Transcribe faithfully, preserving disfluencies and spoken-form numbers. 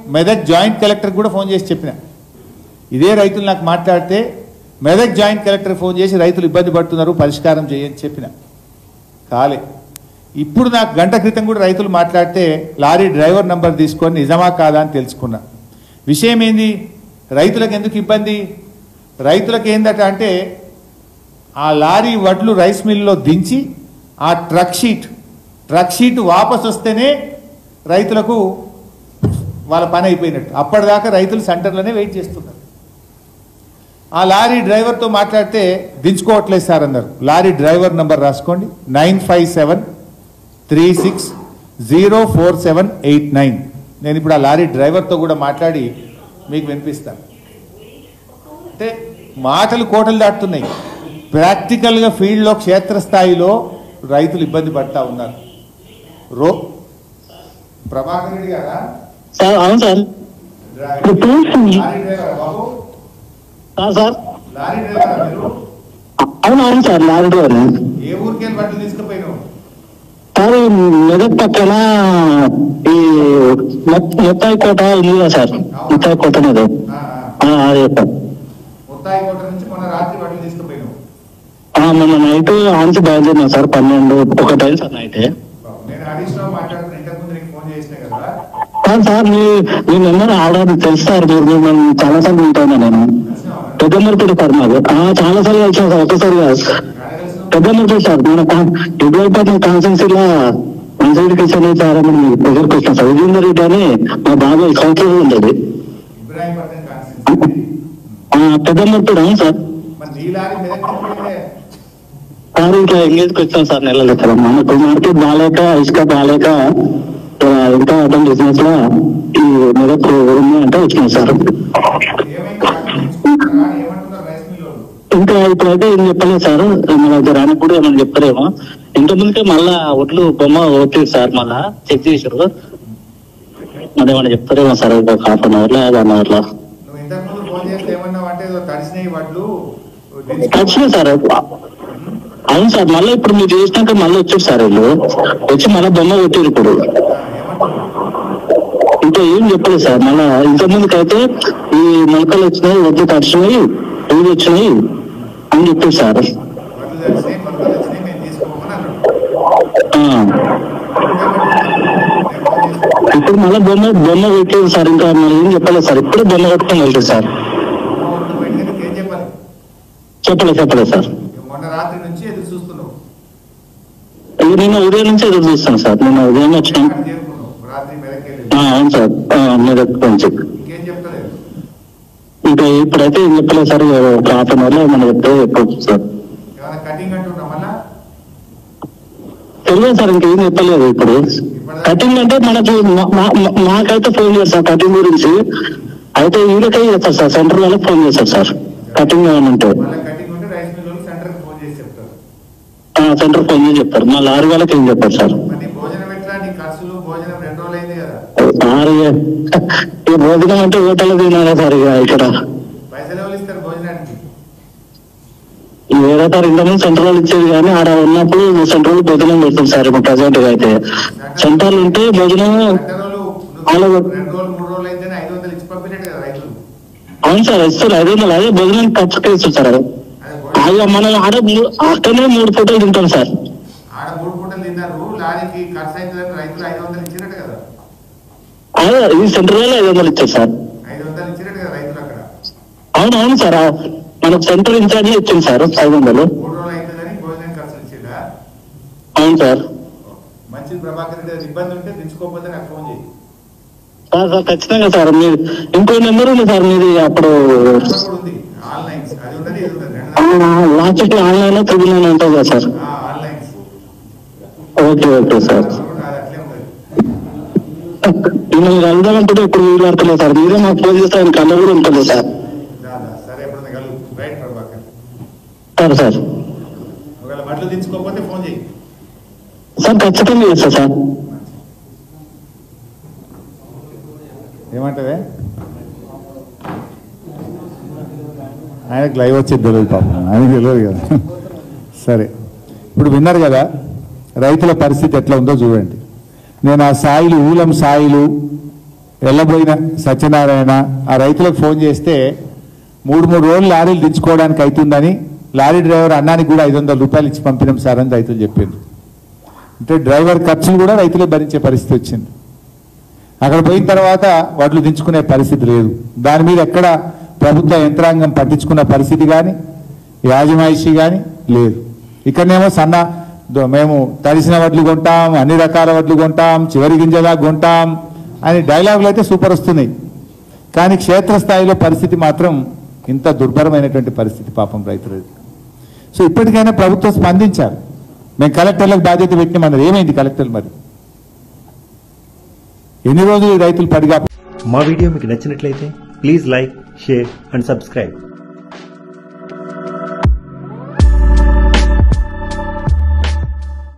Medak joint collector కూడా phone చేసి చెప్పిన, ఇదే రైతులు నాకు మాట్లాడితే మెదక్ జాయింట్ కలెక్టర్ ఫోన్ చేసి రైతులు ఇబ్బంది పడుతున్నారు పరిష్కారం చేయని చెప్పిన, కాలే. ఇప్పుడు నాకు గంట క్రితం కూడా రైతులు మాట్లాడితే లారీ డ్రైవర్ నంబర్ తీసుకొని నిజమా కాదా అని తెలుసుకున్నా. విషయం ఏంది, రైతులకు ఎందుకు ఇబ్బంది, రైతులకు ఏందట అంటే ఆ లారీ వడ్లు రైస్ మిల్లో దించి ఆ ట్రక్ షీట్ ట్రక్ షీట్ వాపస్ వస్తేనే రైతులకు వాళ్ళ పని అయిపోయినట్టు. అప్పటిదాకా రైతులు సెంటర్లోనే వెయిట్ చేస్తున్నారు. ఆ లారీ డ్రైవర్తో మాట్లాడితే దించుకోవట్లేదు సార్ అన్నారు. లారీ డ్రైవర్ నంబర్ రాసుకోండి, nine five seven three six zero four seven eight nine. నేను ఇప్పుడు ఆ లారీ డ్రైవర్తో కూడా మాట్లాడి మీకు వినిపిస్తాను. అంటే మాటలు కోటలు దాటుతున్నాయి, ప్రాక్టికల్గా ఫీల్డ్లో క్షేత్రస్థాయిలో రైతులు ఇబ్బంది పడతా ఉన్నారు. రో ప్రభాకర్ రెడ్డి గారా? అవును సార్. లారీ డ్రైవర్ బాబు? సార్ లారీ డ్రైవరా మీరు? అవును అవును సార్, లారీ డ్రైవర్. ఏ ఊరికి వెళ్ళి బట్టలు తీసుకుపోయినావు? సార్ మెదక్ పక్కన ఈ మొత్తాయి కోట ఉంది కదా సార్, మొత్తాయి కోట మీద అదే సార్. మొత్తాయి కోట నుంచి మొన్న రాత్రి బట్టలు తీసుకుపోయినావు? మొన్న నైట్ ఆన్సి బయలుదేరినా సార్, పన్నెండు ఒకటి అయింది సార్ నైట్. నేను హరీష్ రావు మాట్లాడుతున్నా, ఇంతకు ముందు నీకు ఫోన్ చేసినా కదా. సార్ మీ మీ నెంబర్ ఆర్డర్ తెలుసు సార్, మీరు మేము చాలా సార్లు ఉంటాను నేను. పెద్దమర్పేట సార్ మాది, చాలా సార్లు వచ్చాను సార్, ఒకసారి కాదు. పెద్దమర్పేట సార్, మన ఇబ్రాహీంపట్నం కాన్స్టిట్యూన్సీలో మంచిరెడ్డి కిషన్ సార్ అని మీకు దగ్గరకు వచ్చిన సార్. విజేందర్ రెడ్డి అని మా బాబాయ్ కౌన్సిలర్ ఉండేది. పెద్దమర్పేట అవును సార్. సార్ ఇట్లా ఎంగేజ్కి వచ్చాం సార్ నెలలు సార్. మనకు మార్కెట్ బాగాలేక ఇసుక బాగాలేక ఇంకా అర్థం బిజినెస్ లో ఈ మెదక్ ఉంది అంటే వచ్చినాం సార్. ఇంకా ఇప్పుడైతే ఏం చెప్పలేదు సార్, మన రానికి కూడా ఏమన్నా చెప్తారేమో. ఇంత ముందుకే మళ్ళా ఒట్లు బొమ్మ ఓట్లేదు సార్, మళ్ళా చెక్ చేసారు, మరి ఏమన్నా చెప్తారేమో సార్. ఒక హాఫ్ అన్ అవర్ లో వన్ అవర్ లో తడిచినాయి సార్. అవును సార్, మళ్ళీ ఇప్పుడు మీరు చేసినాక మళ్ళీ వచ్చారు సార్, వీళ్ళు వచ్చి మళ్ళీ బొమ్మ కొట్టారు. ఇప్పుడు ఇంకా ఏం చెప్పలేదు సార్. మళ్ళా ఇంత ముందుకైతే ఈ మొలకలు వచ్చినాయి, వడ్లు తడిచినాయి, పూలు వచ్చినాయి అని చెప్పారు సార్. ఇప్పుడు మళ్ళీ బొమ్మ బొమ్మ పెట్టలేదు సార్, ఇంకా మళ్ళీ ఏం చెప్పలేదు సార్. ఇప్పుడు బొమ్మ కట్టుకొని వెళ్తారు సార్. చెప్పలేదు చెప్పలేదు సార్. నిన్న ఉదయం నుంచి ఎదురు చూస్తాను సార్, నిన్న ఉదయం వచ్చినాం. అవును సార్, మెదక్ నుంచి. ఇంకా ఇప్పుడైతే ఏం చెప్పలేదు సార్, ఒక హాఫ్ అన్ అవర్ లో మనం చెప్తే చెప్పవచ్చు సార్. తెలియదు సార్, ఇంకేం చెప్పలేదు. ఇప్పుడు కటింగ్ అంటే మనకి మాకైతే ఫోన్ చేస్తారు కటింగ్ గురించి, అయితే వీళ్ళకే చేస్తారు సార్, సెంటర్ వాళ్ళకి ఫోన్ చేస్తారు సార్ కటింగ్ ఏమైనా ఉంటే. సెంటర్ ఫోన్ చేసి చెప్తారు, మా లారీ వాళ్ళకి ఏం చెప్పారు సార్. ఈ భోజనం అంటే హోటల్ తినాలా సార్ ఇక ఇక్కడ వేరే సార్. ఇంతకుముందు సెంట్రల్ ఇచ్చేది కానీ ఆడ ఉన్నప్పుడు సెంట్రల్ భోజనం పెడుతుంది సార్. ఇప్పుడు ప్రజెంట్ గా అయితే సెంట్రల్ ఉంటే భోజనం అవును సార్ ఇస్తారు, ఐదు వందలు అదే భోజనం ఖర్చుకే ఇస్తారు సార్. అది మనం ఆడ అక్కడనే మూడు పూటలు తింటాం సార్. అదే ఈ సెంట్రల్ ఐదు వందలు ఇచ్చారు సార్. అవును అవును సార్, మనకు సెంటర్ ఇన్ఛార్జ్ ఇచ్చింది సార్ ఐదు వందలు. అవును సార్. సార్ సార్ ఖచ్చితంగా సార్, మీరు ఇంకో నెంబర్ ఉంది సార్ మీది, అప్పుడు లాస్ట్ ఆన్లైన్ లో త్రిబుల్ నైన్ ఉంటుంది కదా సార్. Okay okay sir. నేను వెళ్దామంటే ఇప్పుడు వీలు పడతలేదు సార్, మీరే మాకు ఫోన్ చేస్తే ఆయన కళ్ళ కూడా ఉంటుంది సార్. సరే సార్ సార్ ఖచ్చితంగా చేస్తా సార్. ఏమంటావే ఆయనకు లైవ్ వచ్చేది తెలియదు పాపం, ఆయనకు తెలియదు కదా. సరే ఇప్పుడు విన్నారు కదా రైతుల పరిస్థితి ఎట్లా ఉందో చూడండి. నేను ఆ సాయిలు ఊలం సాయిలు వెళ్ళబోయిన సత్యనారాయణ ఆ రైతులకు ఫోన్ చేస్తే మూడు మూడు రోజులు లారీలు దించుకోవడానికి అవుతుందని లారీ డ్రైవర్ అన్నానికి కూడా ఐదు వందల రూపాయలు ఇచ్చి పంపినాం సార్ అని రైతులు చెప్పారు. అంటే డ్రైవర్ ఖర్చులు కూడా రైతులే భరించే పరిస్థితి వచ్చింది. అక్కడ పోయిన తర్వాత వడ్లు దించుకునే పరిస్థితి లేదు. దాని మీద ఎక్కడ ప్రభుత్వ యంత్రాంగం పట్టించుకున్న పరిస్థితి కానీ యాజమాయిషి కానీ లేదు. ఇక్కడనేమో సన్న మేము తడిసిన వడ్లు కొంటాం, అన్ని రకాల వడ్లు కొంటాం, చివరి గింజలా కొంటాం అని డైలాగులు అయితే సూపర్ వస్తున్నాయి. కానీ క్షేత్రస్థాయిలో పరిస్థితి మాత్రం ఇంత దుర్భరమైనటువంటి పరిస్థితి పాపం రైతులు. సో ఇప్పటికైనా ప్రభుత్వం స్పందించారు. మేము కలెక్టర్లకు బాధ్యత పెట్టినామన్నది ఏమైంది కలెక్టర్? మరి ఎన్ని రోజులు రైతులు పడిగా? మా వీడియో మీకు నచ్చినట్లయితే please like, share and subscribe.